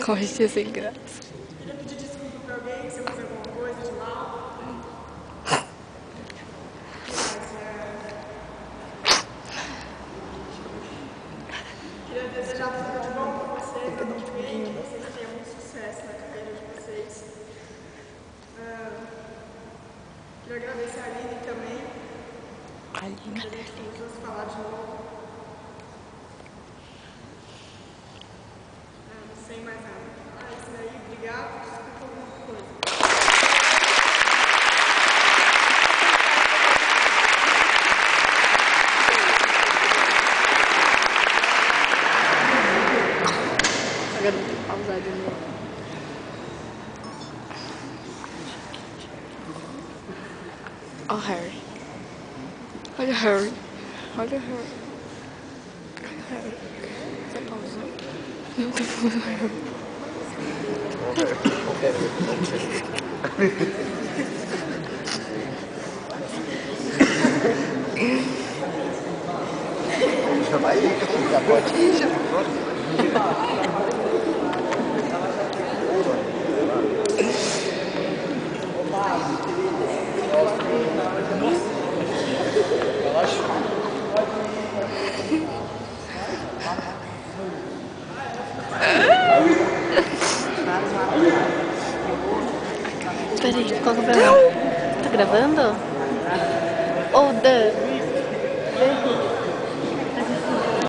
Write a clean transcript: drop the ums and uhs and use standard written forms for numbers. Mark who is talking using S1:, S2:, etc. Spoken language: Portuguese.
S1: Hoje é sem graça.
S2: Queria pedir desculpa pra alguém se eu fizer alguma coisa de mal. Queria desejar tudo de bom pra vocês, ano que vem, que vocês tenham muito sucesso na carreira de vocês. Queria agradecer a Aline também.
S1: Aline.
S2: A gente começou a se falar de novo. Sem mais nada. Isso daí, obrigado. Desculpa alguma coisa.
S1: Agora eu vou pausar de novo. Olha o Harry. Olha o Harry. Olha o Harry. Olha o Harry. Você pausou? Não tô falando o Harry.
S3: Já vai, já pode ir, já pode.
S1: Peraí, qual que é o problema? Tá gravando? Ou Dan?